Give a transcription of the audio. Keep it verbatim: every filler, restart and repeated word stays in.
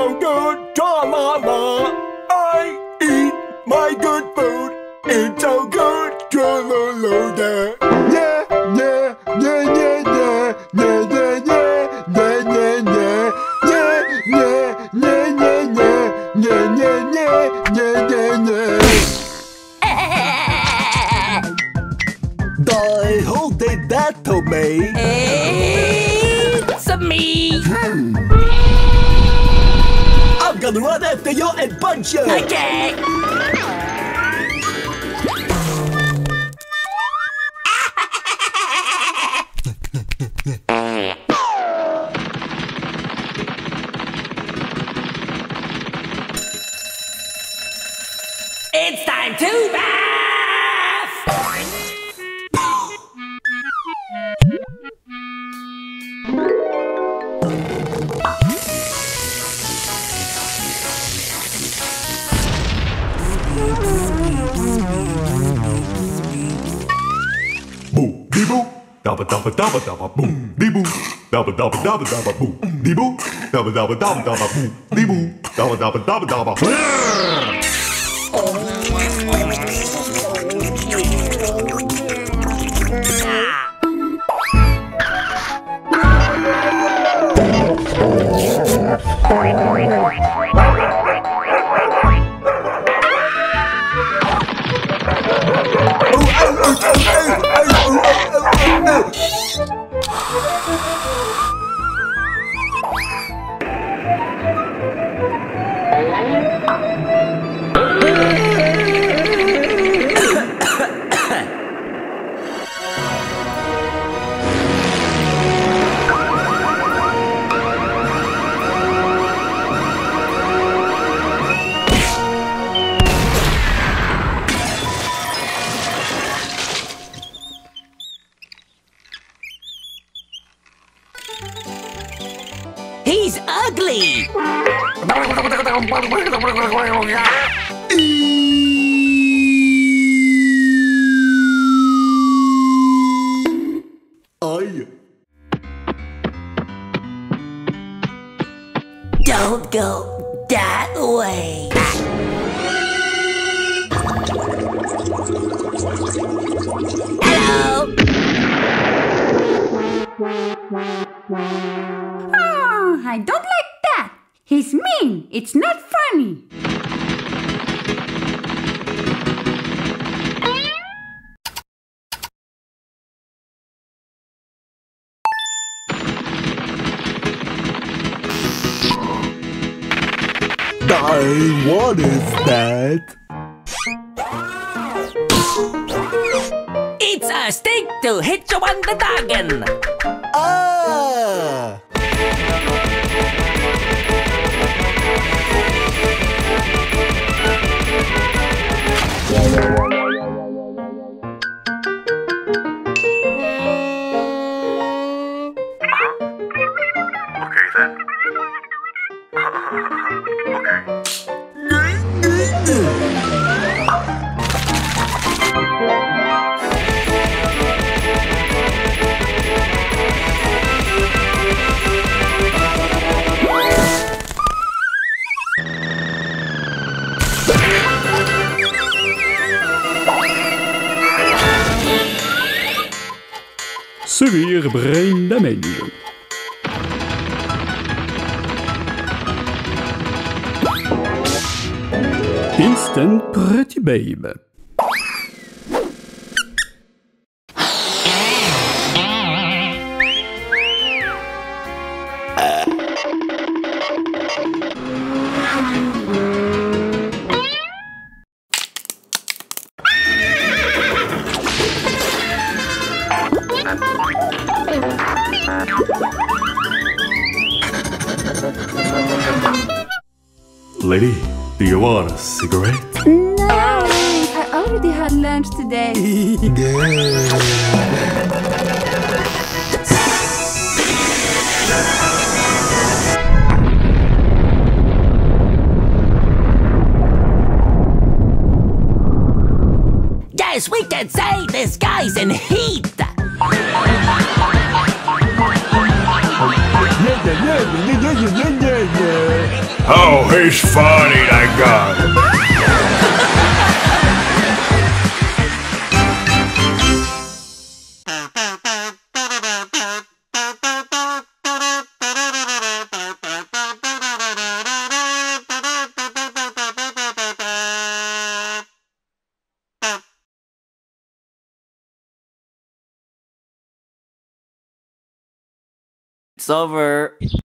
so good, tra-la-la. I eat my good food. It's so good, tra-la-la. Yeah, yeah, yeah, yeah, yeah, yeah, yeah, yeah, yeah, yeah, yeah, yeah, yeah, yeah, yeah, yeah, yeah, yeah, yeah, yeah. Die, who did that to me? It's me. Hmm. I'm gonna run after you and punch you. Okay. It's time to bath! Boo, dee boo, dabba dabba dabba dabba boo, dee boo, dabba dabba dabba dabba boo, dee boo, dabba dabba dabba dabba boo, dee boo, dabba dabba dabba dabba. He's ugly! I. Don't go that way. Hello! Oh, I don't like that. He's mean. It's not funny. Die, what is that? It's a stick to hit you on the noggin. Ah! Okay then. Severe brain damage. Instant pretty babe. Lady, do you want a cigarette? No, I already had lunch today. Yes, we can say this guy's in heat. Yeah, yeah, yeah. yeah, yeah, yeah, yeah, yeah. Oh, he's funny, that guy. It's over.